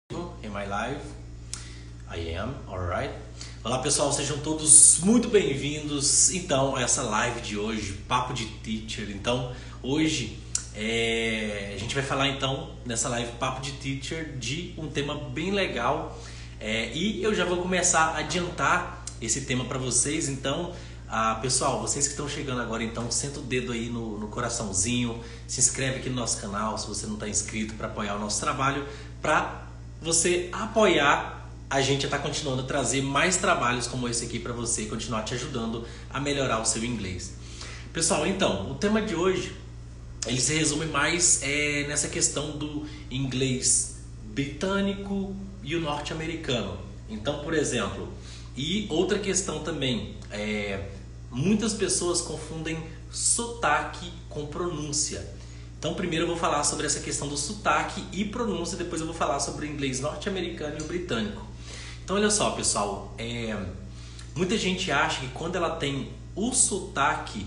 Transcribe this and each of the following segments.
In my life, I am, alright. Olá pessoal, sejam todos muito bem-vindos então a essa live de hoje, Papo de Teacher. Então, hoje a gente vai falar então nessa live Papo de Teacher de um tema bem legal e eu já vou começar a adiantar esse tema para vocês. Então, pessoal, vocês que estão chegando agora, então senta o dedo aí no coraçãozinho, se inscreve aqui no nosso canal se você não está inscrito, para apoiar o nosso trabalho, para você apoiar a gente a estar continuando a trazer mais trabalhos como esse aqui para você, continuar te ajudando a melhorar o seu inglês. Pessoal, então, o tema de hoje ele se resume mais nessa questão do inglês britânico e o norte-americano. Então, por exemplo, e outra questão também, muitas pessoas confundem sotaque com pronúncia. Então, primeiro eu vou falar sobre essa questão do sotaque e pronúncia, depois eu vou falar sobre o inglês norte-americano e o britânico. Então, olha só, pessoal, muita gente acha que quando ela tem o sotaque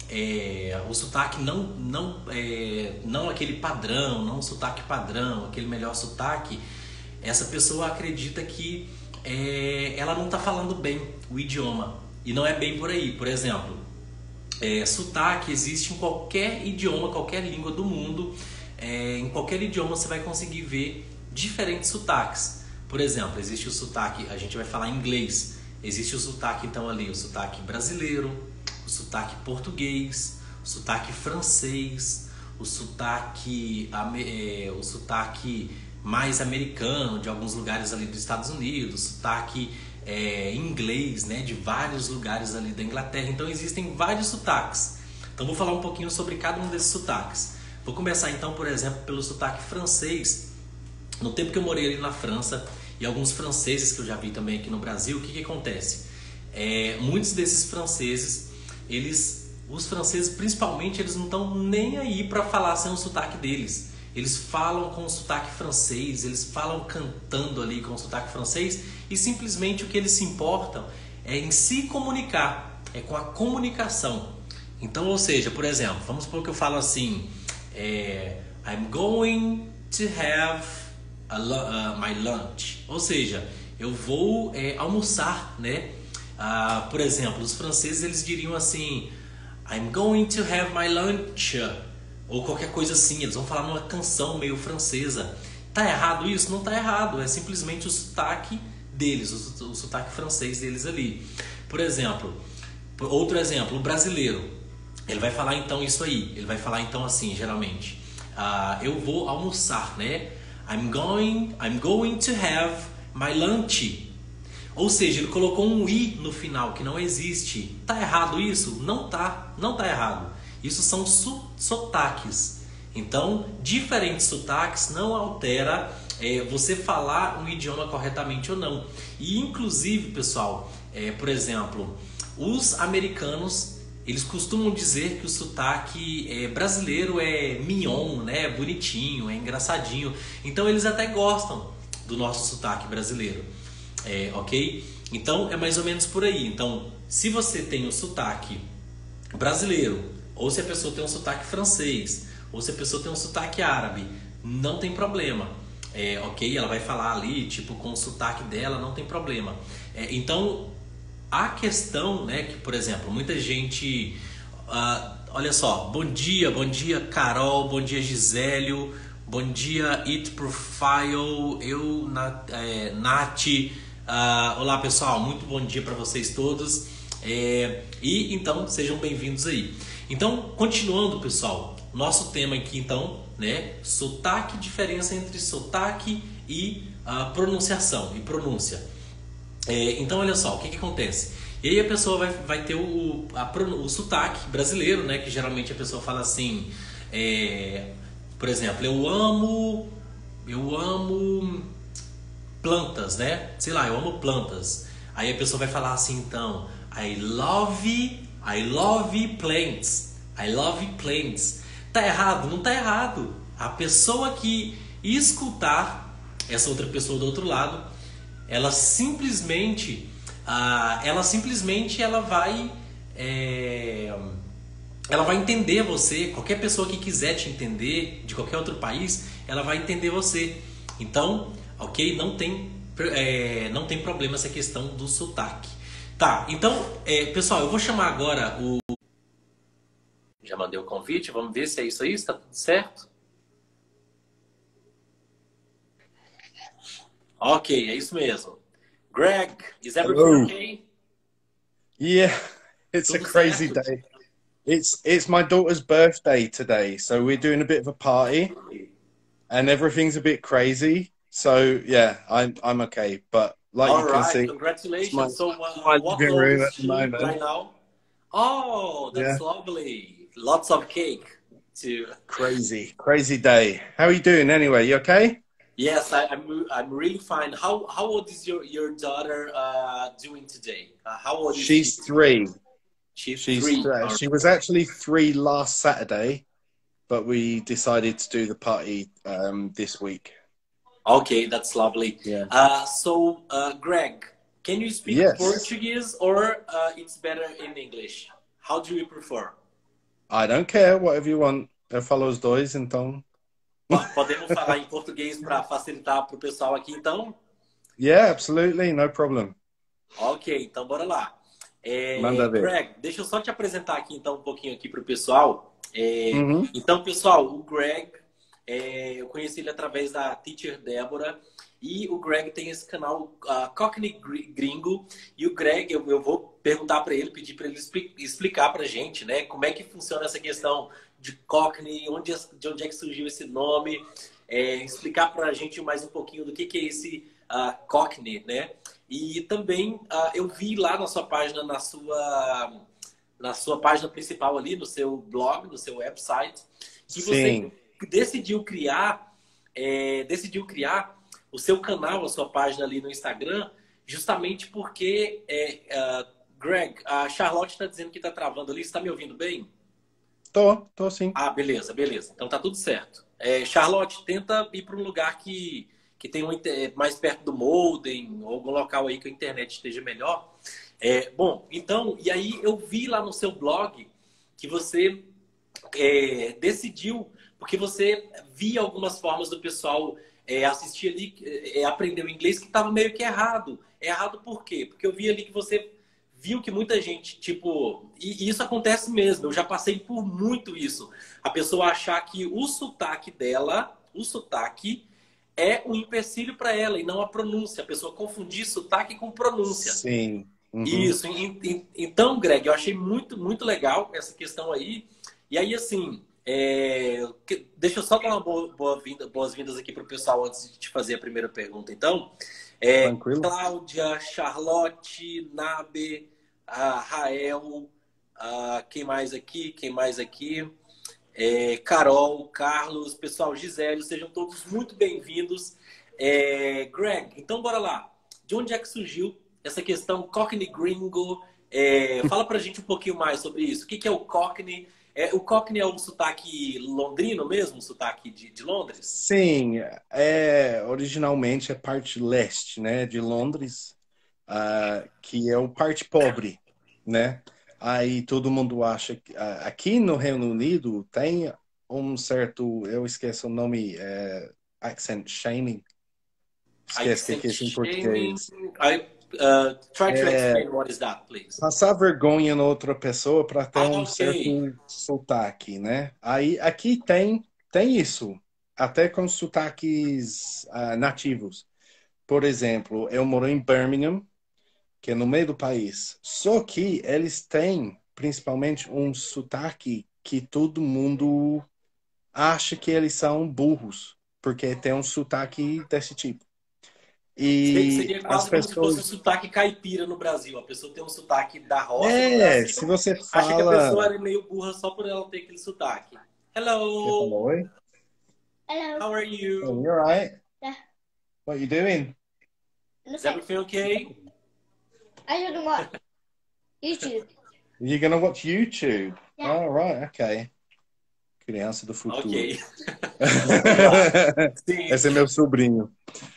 não aquele padrão, não o sotaque padrão, aquele melhor sotaque, essa pessoa acredita que ela não está falando bem o idioma. E não é bem por aí. Por exemplo, sotaque existe em qualquer idioma, qualquer língua do mundo. Em qualquer idioma você vai conseguir ver diferentes sotaques. Por exemplo, existe o sotaque, a gente vai falar em inglês, existe o sotaque então ali, o sotaque brasileiro, o sotaque português, o sotaque francês, o sotaque mais americano de alguns lugares ali dos Estados Unidos, sotaque inglês, né, de vários lugares ali da Inglaterra. Então existem vários sotaques. Então vou falar um pouquinho sobre cada um desses sotaques. Vou começar então, por exemplo, pelo sotaque francês. No tempo que eu morei ali na França, e alguns franceses que eu já vi também aqui no Brasil, o que acontece? Muitos desses franceses, os franceses principalmente, eles não estão nem aí para falar sem o sotaque deles. Eles falam com o sotaque francês, eles falam cantando ali com o sotaque francês, e simplesmente o que eles se importam é em se comunicar, é com a comunicação. Então, ou seja, por exemplo, vamos supor que eu falo assim, I'm going to have my lunch, ou seja, eu vou almoçar, né? Por exemplo, os franceses eles diriam assim, I'm going to have my lunch, ou qualquer coisa assim, eles vão falar numa canção meio francesa. Tá errado isso? Não tá errado, é simplesmente o sotaque deles, o sotaque francês deles ali. Por exemplo, outro exemplo, o brasileiro, ele vai falar então isso aí, ele vai falar então assim, geralmente, eu vou almoçar, né? I'm going to have my lunch. Ou seja, ele colocou um i no final, que não existe. Tá errado isso? Não tá errado. Isso são sotaques. Então, diferentes sotaques não altera você falar um idioma corretamente ou não. E inclusive, pessoal, por exemplo, os americanos, eles costumam dizer que o sotaque brasileiro é mignon, né? É bonitinho, é engraçadinho. Então, eles até gostam do nosso sotaque brasileiro. Ok? Então, é mais ou menos por aí. Então, se você tem o sotaque brasileiro, ou se a pessoa tem um sotaque francês, ou se a pessoa tem um sotaque árabe, não tem problema. Ok? Ela vai falar ali, tipo, com o sotaque dela, não tem problema. Então, a questão, né, que, por exemplo, muita gente... olha só, bom dia Carol, bom dia Gisélio, bom dia It Profile, Nath. Olá pessoal, muito bom dia para vocês todos. E então, sejam bem-vindos aí. Então, continuando, pessoal, nosso tema aqui então, né, sotaque, diferença entre sotaque e pronunciação e pronúncia. Então, olha só, o que acontece? E aí a pessoa vai ter o sotaque brasileiro, né, que geralmente a pessoa fala assim, por exemplo, eu amo plantas, né? Sei lá, eu amo plantas. Aí a pessoa vai falar assim, então, I love plants. I love plants. Tá errado? Não tá errado. A pessoa que escutar essa outra pessoa do outro lado, ela simplesmente ela vai entender você. Qualquer pessoa que quiser te entender, de qualquer outro país, ela vai entender você. Então, ok? Não tem problema essa questão do sotaque. Tá, então, pessoal, eu vou chamar agora o. Já mandei o convite, vamos ver se é isso aí, está tudo certo? Ok, é isso mesmo. Greg, is everything Hello. okay? Yeah, it's a Tudo crazy certo? day. It's my daughter's birthday today, so we're doing a bit of a party and everything's a bit crazy. So yeah, I'm okay. But like All you can right, see, it's congratulations. So, my what living role room is at the she right moment. now? Oh, Yeah. that's lovely. Lots of cake too. Crazy day. How are you doing anyway? You okay? Yes, I'm really fine. How old is your daughter doing today? How old is she? She's three. She's three. All She was actually three last Saturday, but we decided to do the party this week. Okay, that's lovely. Yeah. Greg, can you speak Yes. Portuguese or it's better in English? How do you prefer? I don't care, whatever you want. Eu falo os dois, então. Podemos falar em português para facilitar para o pessoal aqui, então? Yeah, absolutely, no problem. Ok, então bora lá. Manda ver. Greg, deixa eu só te apresentar aqui então um pouquinho aqui para o pessoal. Uhum. Então, pessoal, o Greg, eu conheci ele através da Teacher Débora e o Greg tem esse canal Cockney Gringo e o Greg, eu vou perguntar para ele, pedir para ele explicar para a gente, né, como é que funciona essa questão de Cockney, de onde é que surgiu esse nome, explicar para a gente mais um pouquinho do que é esse Cockney, né? E também eu vi lá na sua página, na sua página principal ali, no seu blog, no seu website, que você Sim. decidiu criar o seu canal, a sua página ali no Instagram, justamente porque, Greg, a Charlotte está dizendo que está travando ali. Você está me ouvindo bem? Tô sim. Ah, beleza, beleza. Então tá tudo certo. Charlotte, tenta ir para um lugar que tenha mais perto do modem, ou algum local aí que a internet esteja melhor. Bom, então, e aí eu vi lá no seu blog que você decidiu, porque você via algumas formas do pessoal assistir ali, aprender o inglês que estava meio que errado. Errado por quê? Porque eu vi ali que você viu que muita gente, tipo, e isso acontece mesmo, eu já passei por muito isso. A pessoa achar que o sotaque dela, o sotaque é um empecilho para ela e não a pronúncia. A pessoa confundir sotaque com pronúncia. Sim. Uhum. Isso. Então, Greg, eu achei muito, muito legal essa questão aí. E aí, assim, deixa eu só dar uma boas-vindas aqui para o pessoal antes de te fazer a primeira pergunta. Então, Tranquilo. Cláudia, Charlotte, Nabe, Rael, quem mais aqui? Quem mais aqui? Carol, Carlos, pessoal, Gisele, sejam todos muito bem-vindos. Greg, então bora lá. De onde é que surgiu essa questão Cockney Gringo? Fala pra gente um pouquinho mais sobre isso. O que é o Cockney? O Cockney é um sotaque londrino mesmo? Um sotaque de Londres? Sim, originalmente é parte leste, né, de Londres, que é o parte pobre, né? Aí todo mundo acha que aqui no Reino Unido tem um certo, eu esqueço o nome, accent shaming. Esquece o que Accent é isso em shaming. português. Try to É, explain what is that, please. passar vergonha na outra pessoa para ter um Ok. certo sotaque, né? Aí aqui tem isso, até com sotaques nativos. Por exemplo, eu moro em Birmingham, que é no meio do país. Só que eles têm principalmente um sotaque que todo mundo acha que eles são burros, porque tem um sotaque desse tipo. E Seria as quase como se fosse um pessoas. sotaque caipira no Brasil. A pessoa tem um sotaque da roça no Brasil, Se você acha que a pessoa fala. era meio burra só por ela ter aquele sotaque. Você falou, Hello, oi? Hello. how are Oh, you? you're right. Yeah. What are you doing? Is everything okay? I don't know what. YouTube. You're gonna watch YouTube? Yeah. Oh, right, okay. Criança do futuro. Ok. Vamos lá. Sim. Esse é meu sobrinho.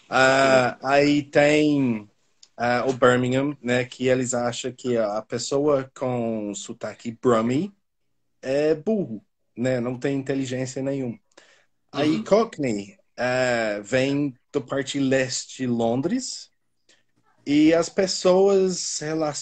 Aí tem o Birmingham, né? Que eles acham que a pessoa com sotaque Brummie é burro, né? Não tem inteligência nenhuma. Aí Uhum. Cockney vem da parte leste de Londres. E as pessoas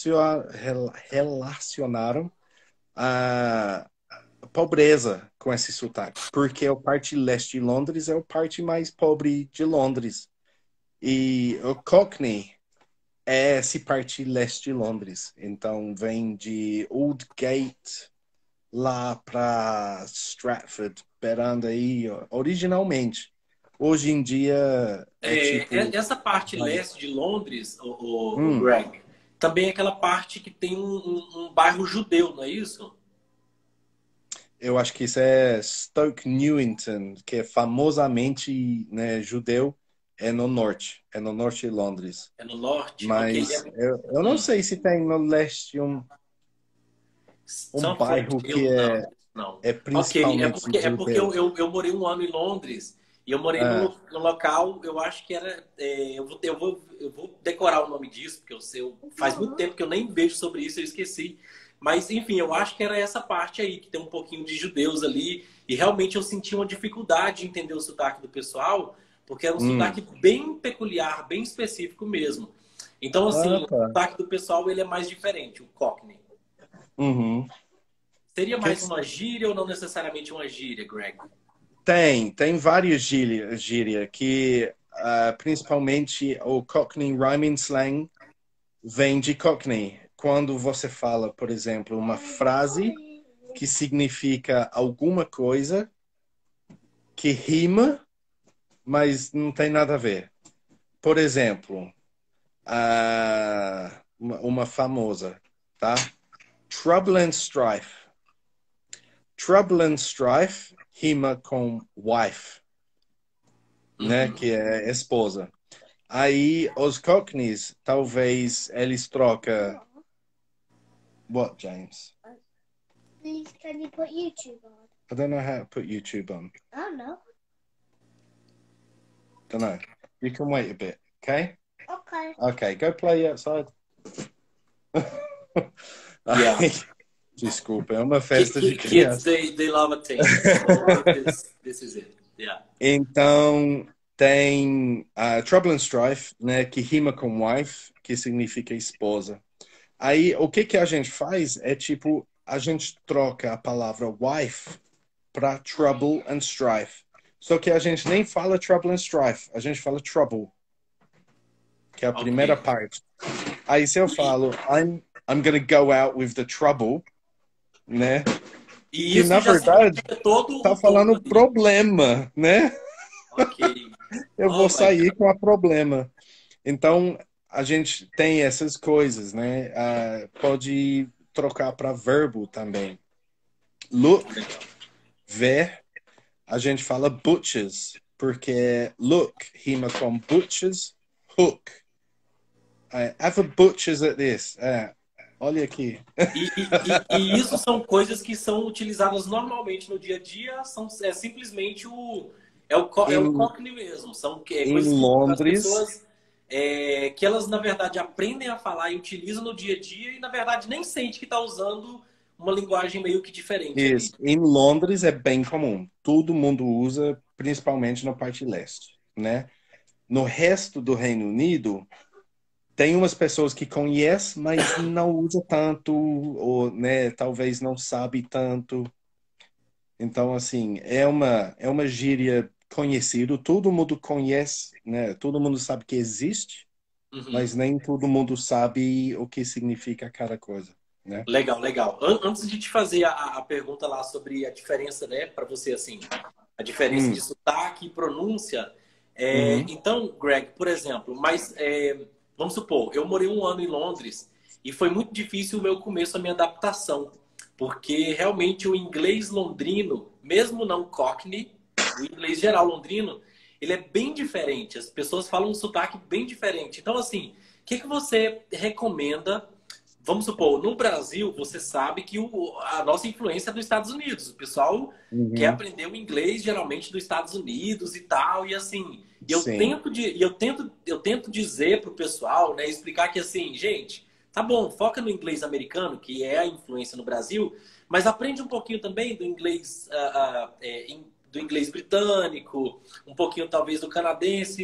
relacionaram a pobreza com esse sotaque, porque a parte leste de Londres é a parte mais pobre de Londres. E o Cockney é essa parte leste de Londres. Então vem de Aldgate lá para Stratford, beirando aí, originalmente. Hoje em dia é tipo. Essa parte leste de Londres, o Hum, Greg, também é aquela parte que tem um bairro judeu, não é isso? eu acho que isso é Stoke Newington, que é famosamente, né, judeu, é no norte de Londres. É no norte? Ok. Mas eu não Hum. sei se tem no leste um Sanford bairro que Hill, não. Não. é Ok, principalmente é porque judeu. eu morei um ano em Londres e eu morei Ah, no local, eu acho que era. Eu vou decorar o nome disso, porque faz muito tempo que eu nem vejo sobre isso, eu esqueci. Mas, enfim, eu acho que era essa parte aí, que tem um pouquinho de judeus ali. E realmente eu senti uma dificuldade de entender o sotaque do pessoal, porque era um sotaque bem peculiar, bem específico mesmo. Então, assim, o tá. sotaque do pessoal ele é mais diferente, o Cockney. Uhum. Seria Que mais uma gíria ou não necessariamente uma gíria, Greg? tem várias gíria que principalmente o Cockney Rhyming Slang vem de Cockney. Quando você fala, por exemplo, uma frase que significa alguma coisa que rima, mas não tem nada a ver. Por exemplo, uma famosa, tá? Trouble and Strife. Trouble and Strife rima com wife, né? Uhum. Que é esposa. Aí os Cockneys, talvez eles trocam. What, James? Please, can you put YouTube on? I don't know how to put YouTube on. I don't know. Don't know. You can wait a bit, okay? Okay. Okay, go play outside. Yeah. Ai, desculpa, é uma festa de Kids, criança. they love attention. So this is it. Yeah. Então, tem Trouble and Strife, né, que rima com wife, que significa esposa. Aí, o que a gente faz é tipo, a gente troca a palavra wife para trouble and strife. Só que a gente nem fala trouble and strife, a gente fala trouble, que é a Ok. primeira parte. Aí se eu falo I'm gonna go out with the trouble, né? E Que isso na já verdade significa todo tá o todo falando ali. problema, né? Ok. Eu vou Oh my sair God. com a problema. Então a gente tem essas coisas, né? Pode trocar para verbo também. Look, ver, a gente fala butchers, porque look rima com butchers, hook. Have a butchers at this. Olha aqui. E isso são coisas que são utilizadas normalmente no dia a dia, é simplesmente é o Em, Cockney mesmo. São em coisas que as Londres, pessoas, que elas, na verdade, aprendem a falar e utilizam no dia a dia e, na verdade, nem sente que está usando uma linguagem meio que diferente ali. em Londres é bem comum. Todo mundo usa, principalmente na parte leste, né? No resto do Reino Unido, tem umas pessoas que conhecem, mas não usa tanto, ou, né, talvez não sabe tanto. Então, assim, é uma gíria conhecida, todo mundo conhece, né? Todo mundo sabe que existe, mas Uhum. nem todo mundo sabe o que significa cada coisa, né? Legal, legal. Antes de te fazer a pergunta lá sobre a diferença, né, para você, assim, a diferença de Hum, sotaque e pronúncia. uhum, Então, Greg, por exemplo, vamos supor, eu morei um ano em Londres e foi muito difícil o meu começo, a minha adaptação, porque realmente o inglês londrino, mesmo não Cockney, o inglês geral londrino, ele é bem diferente. As pessoas falam um sotaque bem diferente. Então, assim, o que você recomenda? Vamos supor, no Brasil, você sabe que a nossa influência é dos Estados Unidos. O pessoal quer uhum. aprender o inglês geralmente dos Estados Unidos e tal, e assim, Sim. eu tento dizer pro pessoal, né, explicar que assim, gente, tá bom, foca no inglês americano, que é a influência no Brasil, mas aprende um pouquinho também do inglês do inglês britânico, um pouquinho talvez do canadense,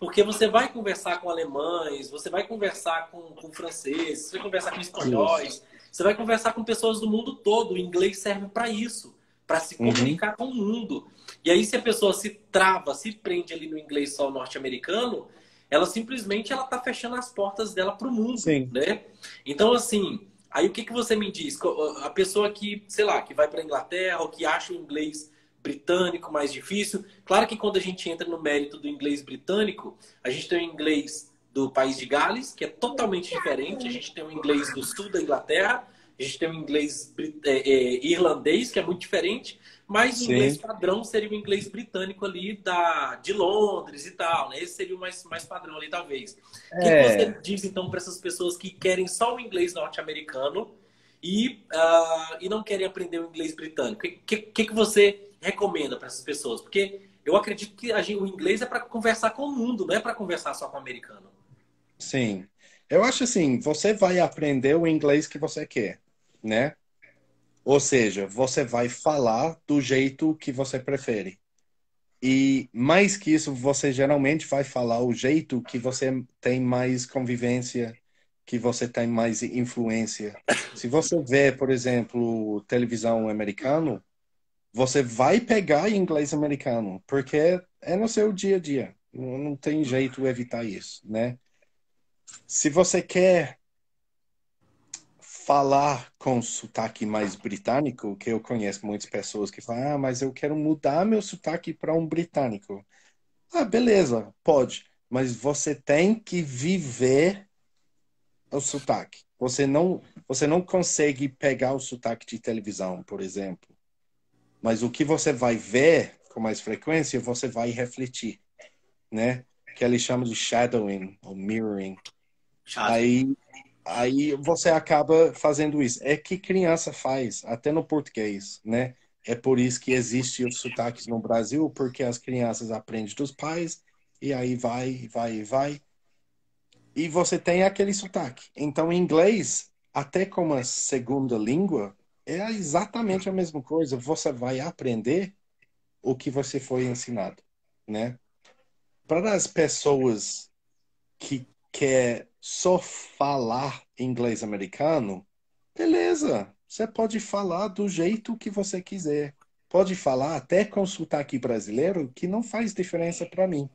Porque você vai conversar com alemães, você vai conversar com franceses, você vai conversar com Isso. espanhóis, você vai conversar com pessoas do mundo todo. O inglês serve para isso, para se Uhum. comunicar com o mundo. E aí, se a pessoa se trava, se prende ali no inglês só norte-americano, ela simplesmente ela está fechando as portas dela para o mundo, Sim. né? Então, assim, aí o que que você me diz? A pessoa que, sei lá, que vai para a Inglaterra ou que acha o inglês britânico mais difícil. Claro que quando a gente entra no mérito do inglês britânico, a gente tem o inglês do país de Gales, que é totalmente diferente. A gente tem o inglês do sul da Inglaterra, a gente tem o inglês irlandês, que é muito diferente, mas o inglês Sim. padrão seria o inglês britânico ali de Londres e tal, né? Esse seria o mais padrão ali, talvez. O que que você É, diz, então, para essas pessoas que querem só o inglês norte-americano e não querem aprender o inglês britânico? O que você recomenda para essas pessoas? Porque eu acredito que o inglês é para conversar com o mundo, não é para conversar só com o americano. sim. Eu acho assim, você vai aprender o inglês que você quer, né? Ou seja, você vai falar do jeito que você prefere. E mais que isso, você geralmente vai falar o jeito que você tem mais convivência, que você tem mais influência. Se você vê, por exemplo, televisão americano, você vai pegar inglês americano, porque é no seu dia a dia. Não tem jeito evitar isso, né? Se você quer falar com sotaque mais britânico, que eu conheço muitas pessoas que falam, ah, mas eu quero mudar meu sotaque para um britânico. Ah, beleza, pode, mas você tem que viver o sotaque. Você não consegue pegar o sotaque de televisão, por exemplo. Mas o que você vai ver com mais frequência, você vai refletir, né? Que eles chamam de shadowing ou mirroring. Chato. Aí, aí você acaba fazendo isso. É que criança faz, até no português, né? É por isso que existe os sotaques no Brasil, porque as crianças aprendem dos pais e aí vai. E você tem aquele sotaque. Então, em inglês, até como a segunda língua, é exatamente a mesma coisa. Você vai aprender o que você foi ensinado, né? Para as pessoas que quer só falar inglês americano, beleza. Você pode falar do jeito que você quiser. Pode falar até com sotaque brasileiro, que não faz diferença para mim.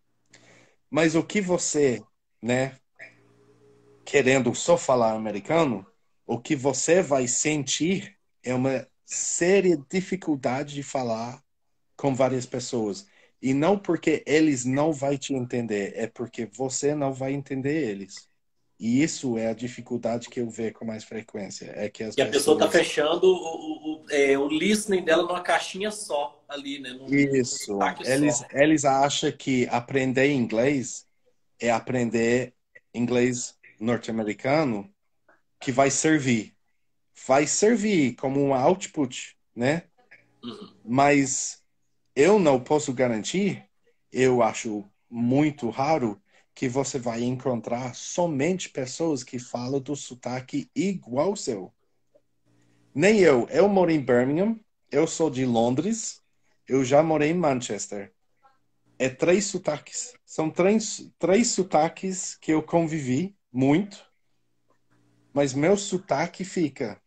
Mas o que você, né, querendo só falar americano, o que você vai sentir é uma séria dificuldade de falar com várias pessoas. E não porque eles não vão te entender, é porque você não vai entender eles. E isso é a dificuldade que eu vejo com mais frequência. É que as E a pessoa está pessoas. fechando o listening dela numa caixinha só ali, né? Num Isso. sotaque só. Eles acham que aprender inglês é aprender inglês norte-americano que vai servir. Vai servir como um output, né? Uhum. Mas eu não posso garantir, eu acho muito raro que você vai encontrar somente pessoas que falam do sotaque igual ao seu. Nem eu. Eu moro em Birmingham, eu sou de Londres, eu já morei em Manchester. É três sotaques. São três sotaques que eu convivi muito, mas meu sotaque fica.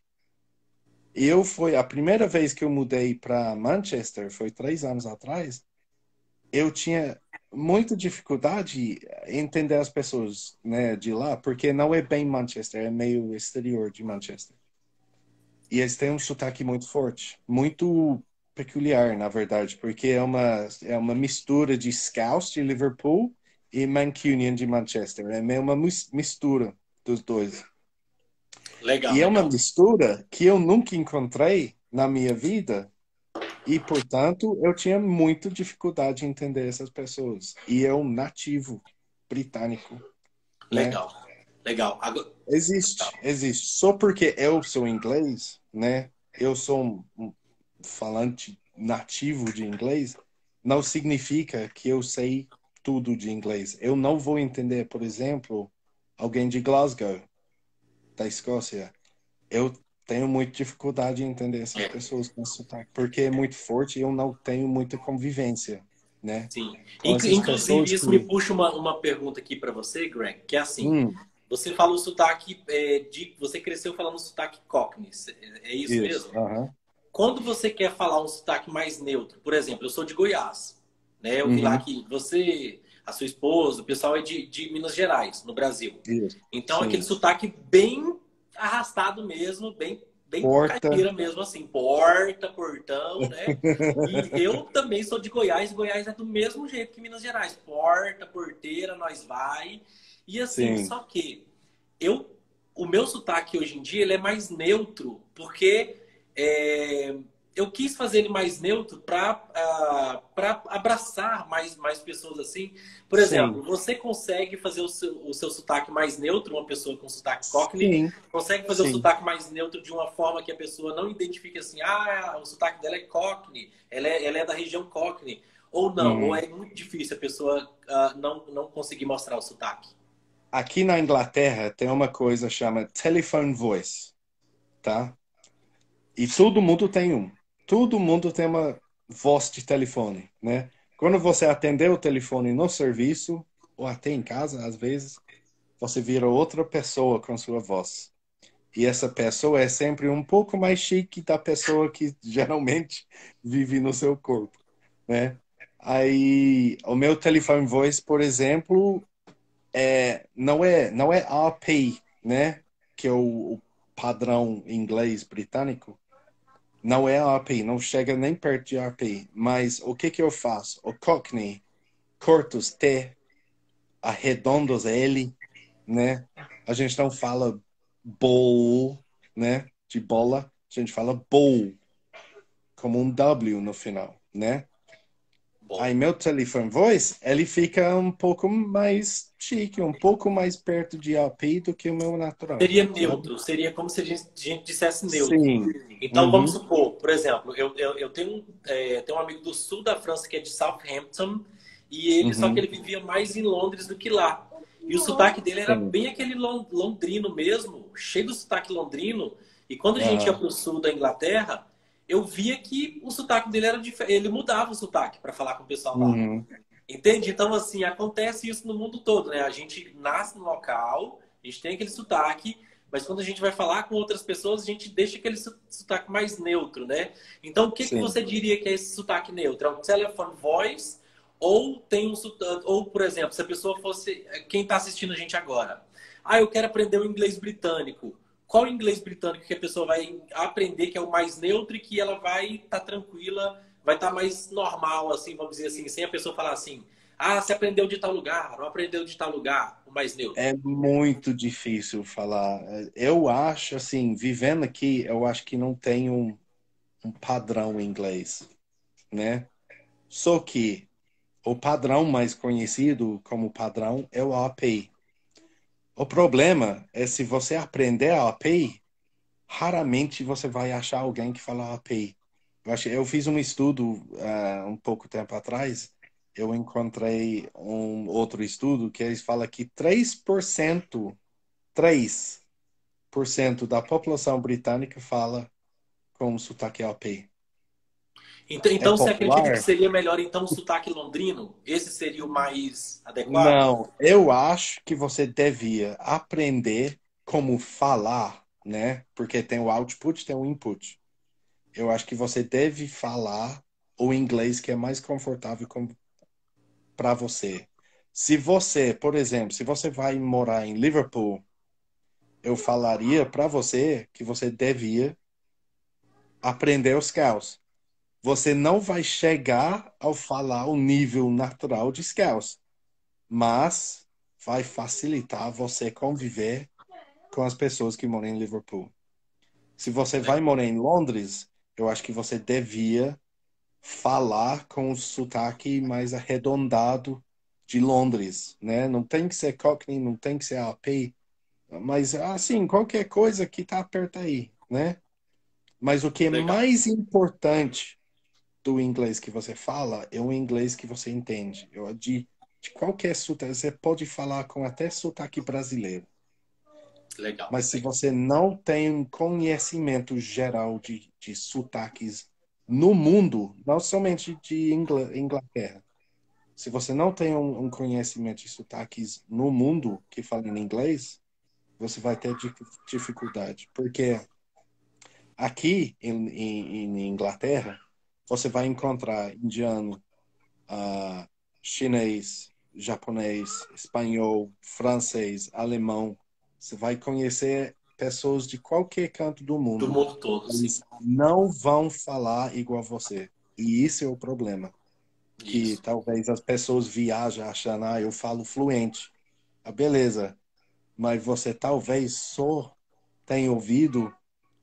Eu foi a primeira vez que eu mudei para Manchester, foi 3 anos atrás. Eu tinha muita dificuldade em entender as pessoas, né, de lá, porque não é bem Manchester, é meio exterior de Manchester. E eles têm um sotaque muito forte, muito peculiar, na verdade, porque é uma mistura de Scouse de Liverpool e Mancunian de Manchester. É meio uma mistura dos dois. Legal, E é uma legal. mistura que eu nunca encontrei na minha vida. E, portanto, eu tinha muita dificuldade em entender essas pessoas. E eu, nativo britânico, né? Legal. Legal. Existe. Só porque eu sou inglês, né? Eu sou um falante nativo de inglês, não significa que eu sei tudo de inglês. Eu não vou entender, por exemplo, alguém de Glasgow, da Escócia. Eu tenho muita dificuldade em entender essas É. pessoas com sotaque, porque é muito forte e eu não tenho muita convivência. né? Sim. Então, essas Inclusive, pessoas isso me que... puxa uma pergunta aqui para você, Greg, que é assim, Hum, você fala o sotaque você cresceu falando sotaque Cockney, é isso isso, mesmo? aham. Quando você quer falar um sotaque mais neutro, por exemplo, eu sou de Goiás, né? Eu vi lá Uhum, que você, a sua esposa, o pessoal é de Minas Gerais, no Brasil. isso, Então, aquele sim. sotaque bem arrastado mesmo, bem Porta. caipira mesmo, assim, porta, portão, né? E eu também sou de Goiás, Goiás é do mesmo jeito que Minas Gerais, porta, porteira, nós vai. E assim, Sim, só que eu, o meu sotaque hoje em dia ele é mais neutro, porque é, eu quis fazer ele mais neutro para abraçar mais pessoas assim. Por exemplo, sim, você consegue fazer o seu sotaque mais neutro, uma pessoa com sotaque Cockney, sim, consegue fazer o sim. sotaque mais neutro de uma forma que a pessoa não identifique assim, ah, o sotaque dela é Cockney, ela é da região Cockney. Ou não, ou Uhum. é muito difícil a pessoa não conseguir mostrar o sotaque. Aqui na Inglaterra tem uma coisa chama telephone voice, tá? E todo mundo tem um. Todo mundo tem uma voz de telefone, né? Quando você atender o telefone no serviço, ou até em casa, às vezes, você vira outra pessoa com sua voz. E essa pessoa é sempre um pouco mais chique da pessoa que geralmente vive no seu corpo, né? Aí, o meu telefone voice, por exemplo, não é RP, né? Que é o padrão inglês britânico. Não é RP, não chega nem perto de RP. Mas o que que eu faço? O Cockney, corto os T, arredondo os L, né? A gente não fala bowl, né? De bola. A gente fala bowl, como um W no final, né? Bom. Aí meu telefone voice, ele fica um pouco mais chique, um pouco mais perto de RP do que o meu natural, Seria sabe? neutro, seria como se a gente dissesse neutro. Sim. Então, vamos Uhum, supor, por exemplo, eu tenho um amigo do sul da França que é de Southampton, e só que uhum, ele vivia mais em Londres do que lá. E o sotaque dele era sim. bem aquele londrino mesmo, cheio do sotaque londrino. E quando a gente ia Aham, para o sul da Inglaterra, eu via que o sotaque dele era diferente. Ele mudava o sotaque para falar com o pessoal lá. uhum, Entende? Então, assim, acontece isso no mundo todo, né? A gente nasce no local, a gente tem aquele sotaque, mas quando a gente vai falar com outras pessoas, a gente deixa aquele sotaque mais neutro, né? Então, o que que sim. você diria que é esse sotaque neutro? É um telephone voice ou tem um sotaque, ou, por exemplo, se a pessoa fosse quem está assistindo a gente agora, ah, eu quero aprender o inglês britânico. Qual inglês britânico que a pessoa vai aprender que é o mais neutro e que ela vai estar tranquila, vai estar mais normal, assim, vamos dizer assim, sem a pessoa falar assim, ah, você aprendeu de tal lugar, não aprendeu de tal lugar, o mais neutro. É muito difícil falar. Eu acho, assim, vivendo aqui, eu acho que não tem um padrão em inglês, né? Só que o padrão mais conhecido como padrão é o AP. O problema é se você aprender AP, raramente você vai achar alguém que fala AP. Eu fiz um estudo um pouco tempo atrás, eu encontrei um outro estudo que eles falam que 3% da população britânica fala com sotaque AP. Então, É então você acredita que popular? seria melhor, então, o sotaque londrino? Esse seria o mais adequado? Não, eu acho que você devia aprender como falar, né? Porque tem o output, tem o input. Eu acho que você deve falar o inglês que é mais confortável para você. Se você, por exemplo, se você vai morar em Liverpool, eu falaria para você que você devia aprender os Scouse. Você não vai chegar ao falar o nível natural de Scouse, mas vai facilitar você conviver com as pessoas que moram em Liverpool. Se você vai morar em Londres, eu acho que você devia falar com o sotaque mais arredondado de Londres, né? Não tem que ser Cockney, não tem que ser AP, mas assim, qualquer coisa que tá perto aí, né? Mas o que é Legal. mais importante do inglês que você fala é o inglês que você entende. De qualquer sotaque, você pode falar com até sotaque brasileiro. Legal. Mas se você não tem um conhecimento geral de sotaques no mundo, não somente de Inglaterra, se você não tem um conhecimento de sotaques no mundo que fala em inglês, você vai ter dificuldade. Porque aqui em Inglaterra, você vai encontrar indiano, chinês, japonês, espanhol, francês, alemão. Você vai conhecer pessoas de qualquer canto do Do mundo. mundo todo, sim. Eles não vão falar igual a você. E isso é o problema. Que Isso. talvez as pessoas viajam achando, eu falo fluente. Beleza. Mas você talvez só tenha ouvido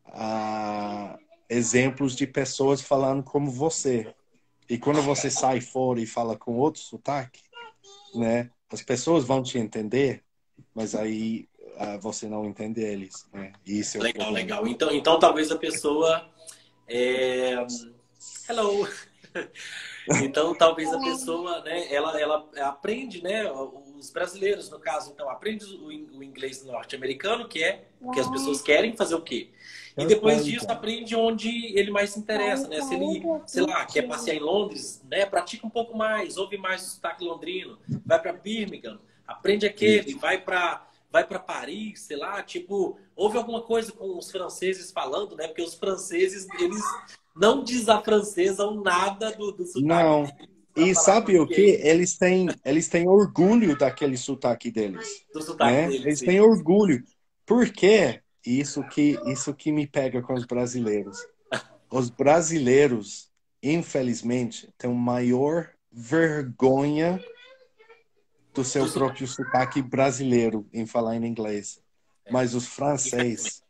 exemplos de pessoas falando como você. E quando você sai fora e fala com outro sotaque, né? As pessoas vão te entender, mas aí você não entende eles, né? E isso é o Legal, problema. legal. Então talvez a pessoa. é, Hello! Então, talvez a pessoa, né, ela aprende, né, os brasileiros, no caso, então, aprende o inglês norte-americano, que é o que as pessoas querem fazer o quê? E depois disso, aprende onde ele mais se interessa, né? Se ele, sei lá, quer passear em Londres, né, pratica um pouco mais, ouve mais o sotaque londrino, vai para Birmingham, aprende aquele, Isso. vai para Paris, sei lá, tipo, ouve alguma coisa com os franceses falando, né? Porque os franceses, eles não desafrancesam nada do sotaque Não. deles para E falar sabe o que? português Eles têm orgulho daquele sotaque deles, do sotaque né? deles, Eles sim. têm orgulho. Por quê? Isso que me pega com os brasileiros. Os brasileiros, infelizmente, têm maior vergonha do Do seu sotaque. próprio sotaque brasileiro em falar em inglês. Mas os franceses,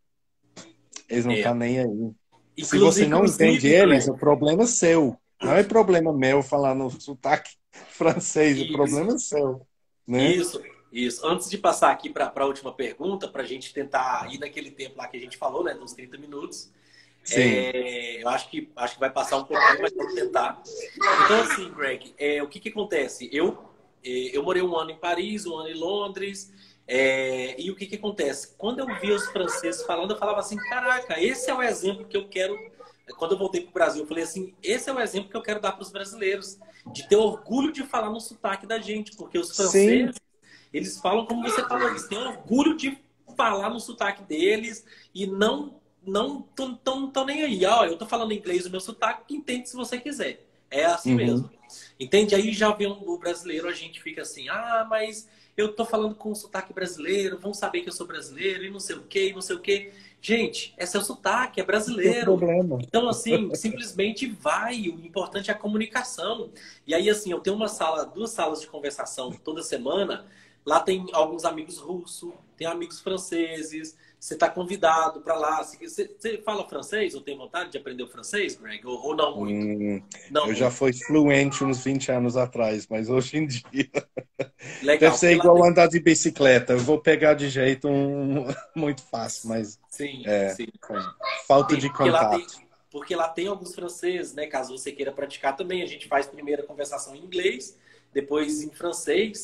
eles não estão É. nem aí. Se você não entende Inclusive, eles, Greg, o problema é seu. Não é problema meu falar no sotaque francês, o isso, problema é seu, né? isso, isso. Antes de passar aqui para a última pergunta, para a gente tentar ir naquele tempo lá que a gente falou, né, dos 30 minutos, Sim. eu acho que vai passar um pouquinho, mas vamos tentar. Então, assim, Greg, o que acontece? Eu morei um ano em Paris, um ano em Londres, e o que acontece? Quando eu via os franceses falando, eu falava assim, caraca, esse é o exemplo que eu quero. Quando eu voltei para o Brasil, eu falei assim, esse é o exemplo que eu quero dar para os brasileiros, de ter orgulho de falar no sotaque da gente, porque os Sim. franceses, eles falam como você falou, eles têm orgulho de falar no sotaque deles e não tão nem aí. Ó, eu tô falando inglês, o meu sotaque, entende se você quiser. É assim Uhum. mesmo. Entende? Aí já vem o brasileiro, a gente fica assim, mas eu tô falando com o sotaque brasileiro, vão saber que eu sou brasileiro e não sei o quê, e não sei o quê. Gente, é seu sotaque, é Esse é o brasileiro. problema. Então, assim, simplesmente vai. O importante é a comunicação. E aí, assim, eu tenho duas salas de conversação toda semana. Lá tem alguns amigos russos, tem amigos franceses. Você está convidado para lá. Você fala francês ou tem vontade de aprender o francês, Greg? Ou não muito? Hum, Não eu já muito. fui fluente uns 20 anos atrás, mas hoje em dia deve Legal, ser porque lá igual tem. andar de bicicleta. Eu vou pegar de jeito muito fácil, mas Sim, é, sim. com falta Tem, de porque lá tem, contato. porque lá tem alguns franceses, né? Caso você queira praticar também, a gente faz primeiro a conversação em inglês, depois em francês,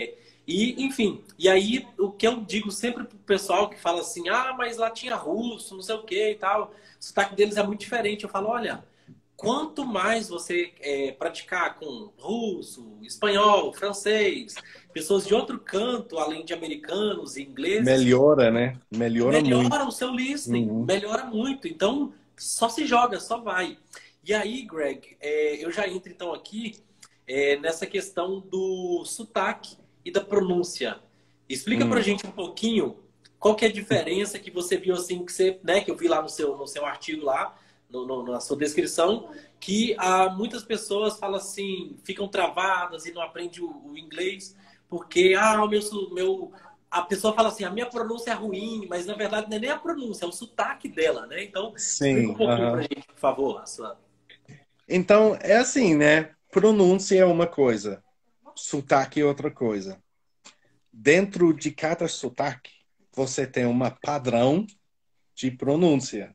e enfim. E aí o que eu digo sempre pro pessoal que fala assim, mas lá tinha russo, não sei o que e tal, o sotaque deles é muito diferente. Eu falo, olha, quanto mais você praticar com russo, espanhol, francês, pessoas de outro canto, além de americanos e ingleses, Melhora, né? Melhora muito. melhora o seu listening, Uhum. melhora muito. Então, só se joga, só vai. E aí, Greg, eu já entro então aqui nessa questão do sotaque e da pronúncia. Explica pra Hum. gente um pouquinho qual que é a diferença que você viu assim, que eu vi lá no seu artigo lá, na sua descrição, que muitas pessoas falam assim, ficam travadas e não aprendem o inglês, porque a pessoa fala assim, a minha pronúncia é ruim, mas na verdade não é nem a pronúncia, é o sotaque dela, né? Então, explica um Sim, pouquinho pra aham. gente, por favor, a sua. Então, é assim, né? Pronúncia é uma coisa, sotaque é outra coisa. Dentro de cada sotaque, você tem um padrão de pronúncia.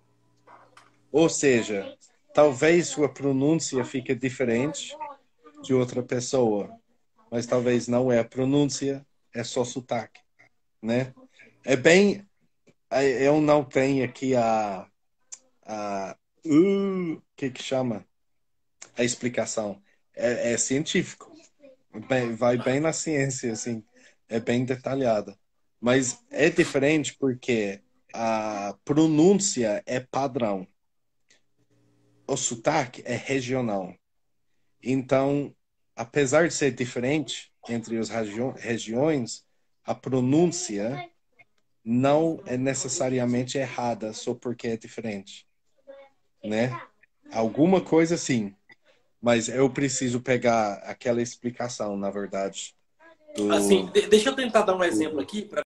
Ou seja, talvez sua pronúncia fique diferente de outra pessoa, mas talvez não é a pronúncia, é só sotaque, né? É bem, eu não tenho aqui a que chama? A explicação. É científico. Vai bem na ciência, assim. É bem detalhada. Mas é diferente porque a pronúncia é padrão. O sotaque é regional. Então, apesar de ser diferente entre as regiões, a pronúncia não é necessariamente errada só porque é diferente, né? Alguma coisa sim, mas eu preciso pegar aquela explicação, na verdade, Assim, do, deixa eu tentar dar um exemplo do aqui